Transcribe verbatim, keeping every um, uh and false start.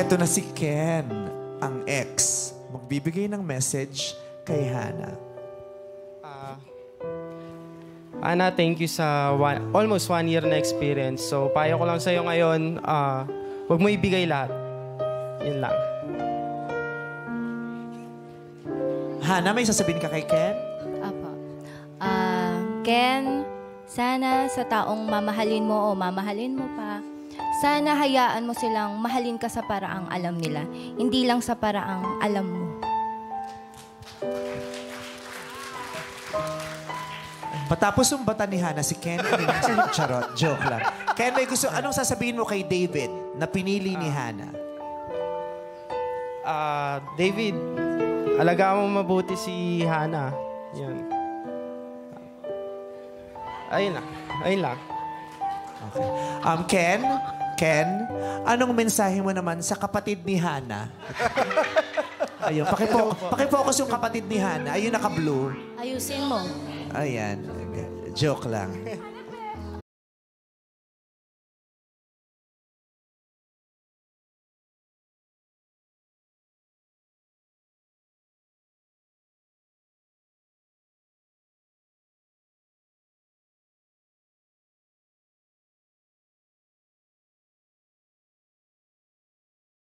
Eto na si Ken, ang ex. Magbibigay ng message kay Hana. Ah, Ana, thank you sa one, almost one year na experience. So, payo ko lang sa'yo ngayon, ah, huwag mo ibigay lahat. Yun lang. Hana, may sasabihin ka kay Ken? Apo. Ah, Ken, sana sa taong mamahalin mo o mamahalin mo pa, sana hayaan mo silang mahalin ka sa paraang alam nila. Hindi lang sa paraang alam mo. Matapos sumbatan ni Hana si Ken, charot, joke lang. Ken, may gusto, anong sasabihin mo kay David na pinili ni Hana? Ah, David, alagaan mo mabuti si Hana. Yan. Ayun lang. Ayun lang. Okay. Um, Ken, Ken, anong mensahe mo naman sa kapatid ni Hana? Ayun, pakifo- pakifocus yung kapatid ni Hana. Ayun, naka-blue. Ayusin mo. Ayan. Joke lang.